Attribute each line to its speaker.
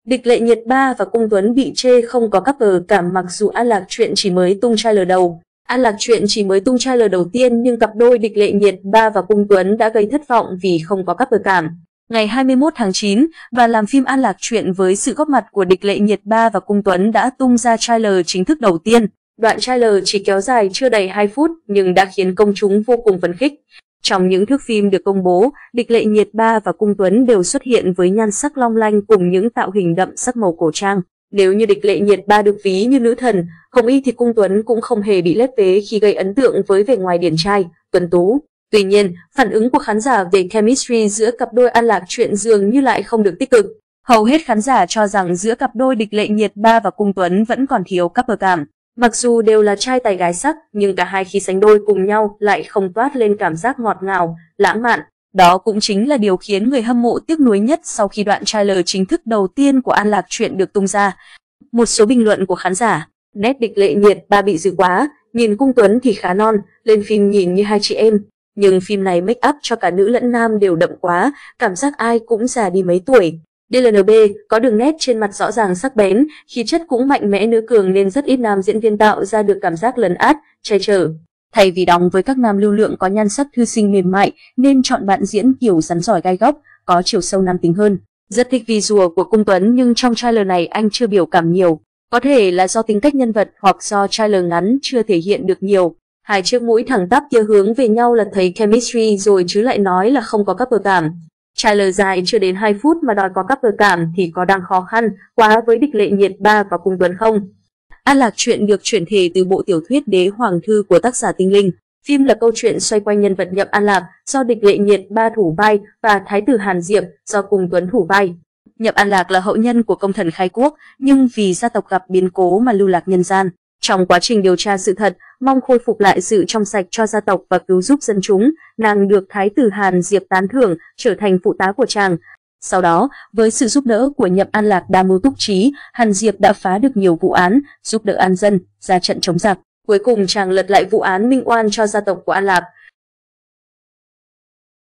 Speaker 1: Địch Lệ Nhiệt Ba và Cung Tuấn bị chê không có cover cảm. Mặc dù An Lạc Truyện chỉ mới tung trailer đầu, đầu tiên, nhưng cặp đôi Địch Lệ Nhiệt Ba và Cung Tuấn đã gây thất vọng vì không có cover cảm. Ngày 21 tháng 9, và làm phim An Lạc Truyện với sự góp mặt của Địch Lệ Nhiệt Ba và Cung Tuấn đã tung ra trailer chính thức đầu tiên. Đoạn trailer chỉ kéo dài chưa đầy 2 phút nhưng đã khiến công chúng vô cùng phấn khích. Trong những thước phim được công bố, Địch Lệ Nhiệt Ba và Cung Tuấn đều xuất hiện với nhan sắc long lanh cùng những tạo hình đậm sắc màu cổ trang. Nếu như Địch Lệ Nhiệt Ba được ví như nữ thần, không y thì Cung Tuấn cũng không hề bị lép vế khi gây ấn tượng với vẻ ngoài điển trai, tuấn tú. Tuy nhiên, phản ứng của khán giả về chemistry giữa cặp đôi An Lạc Truyện dường như lại không được tích cực. Hầu hết khán giả cho rằng giữa cặp đôi Địch Lệ Nhiệt Ba và Cung Tuấn vẫn còn thiếu cover cảm. Mặc dù đều là trai tài gái sắc, nhưng cả hai khi sánh đôi cùng nhau lại không toát lên cảm giác ngọt ngào, lãng mạn. Đó cũng chính là điều khiến người hâm mộ tiếc nuối nhất sau khi đoạn trailer chính thức đầu tiên của An Lạc Truyện được tung ra. Một số bình luận của khán giả: nét Địch Lệ Nhiệt Ba bị dữ quá, nhìn Cung Tuấn thì khá non, lên phim nhìn như hai chị em. Nhưng phim này make up cho cả nữ lẫn nam đều đậm quá, cảm giác ai cũng già đi mấy tuổi. DLNB có đường nét trên mặt rõ ràng sắc bén, khí chất cũng mạnh mẽ nữ cường nên rất ít nam diễn viên tạo ra được cảm giác lấn át, che chở. Thay vì đóng với các nam lưu lượng có nhan sắc thư sinh mềm mại, nên chọn bạn diễn kiểu rắn giỏi gai góc, có chiều sâu nam tính hơn. Rất thích visual của Cung Tuấn nhưng trong trailer này anh chưa biểu cảm nhiều. Có thể là do tính cách nhân vật hoặc do trailer ngắn chưa thể hiện được nhiều. Hai chiếc mũi thẳng tắp kia hướng về nhau là thấy chemistry rồi chứ lại nói là không có cover cảm. Trailer dài chưa đến 2 phút mà đòi có cover cảm thì có đang khó khăn quá với Địch Lệ Nhiệt Ba và Cung Tuấn không? An Lạc Truyện được chuyển thể từ bộ tiểu thuyết Đế Hoàng Thư của tác giả Tinh Linh. Phim là câu chuyện xoay quanh nhân vật Nhậm An Lạc do Địch Lệ Nhiệt Ba thủ vai và Thái tử Hàn Diệp do Cung Tuấn thủ vai. Nhậm An Lạc là hậu nhân của công thần khai quốc, nhưng vì gia tộc gặp biến cố mà lưu lạc nhân gian. Trong quá trình điều tra sự thật, mong khôi phục lại sự trong sạch cho gia tộc và cứu giúp dân chúng, nàng được Thái tử Hàn Diệp tán thưởng, trở thành phụ tá của chàng. Sau đó, với sự giúp đỡ của Nhậm An Lạc đa mưu túc trí, Hàn Diệp đã phá được nhiều vụ án, giúp đỡ an dân, ra trận chống giặc. Cuối cùng chàng lật lại vụ án minh oan cho gia tộc của An Lạc.